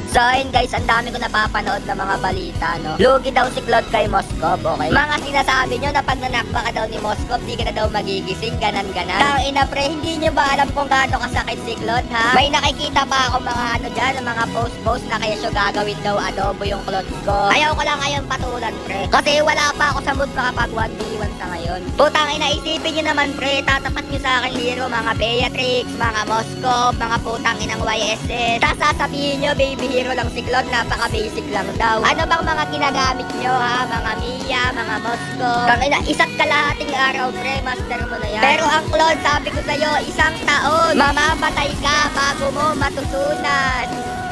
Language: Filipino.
So ayun guys, ang dami ko napapanood na mga balita, no? Lugi daw si Claude kay Moskov, okay? Mga sinasabi nyo na pag nanakba ka daw ni Moskov, di ka na daw magigising, ganan-ganan. Tang ina pre, hindi nyo ba alam kung gaano kasakit si Claude, ha? May nakikita pa ako mga ano dyan, mga post-post na kaya siya gagawin daw adobo yung Claude ko. Ayaw ko lang ngayon patulan, pre. Kasi wala pa ako sa mood makapag 1v1 sa ngayon. Putang ina, isipin nyo naman, pre, tatapat nyo sa akin hero, mga Beatrix, mga Moskov, mga putang inang YSS. Tapos sasabihin nyo, baby hero lang si Claude, napaka-basic lang daw. Ano bang mga ginagamit nyo, ha? Mga Mia, mga Moskov. Tangina, isa't kalahating araw, pre, master mo na yan. Pero ang Claude, sabi ko sa'yo, 1 taon. Mamamatay ka bago mo matutunan.